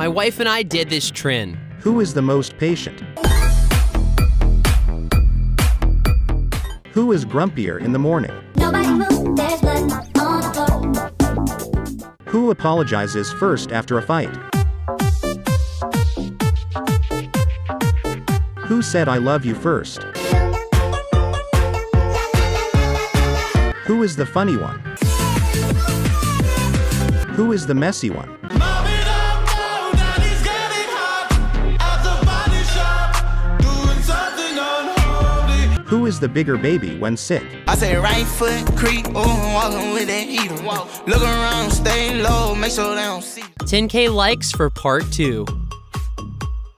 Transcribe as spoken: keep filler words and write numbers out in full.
My wife and I did this trin. Who is the most patient? Who is grumpier in the morning? Nobody move, there's blood on the floor. Who apologizes first after a fight? Who said I love you first? Who is the funny one? Who is the messy one? Who is the bigger baby when sick? I say right foot creep, oh, walking with that heater. Look around, stay low, make sure they don't see. ten K likes for part two.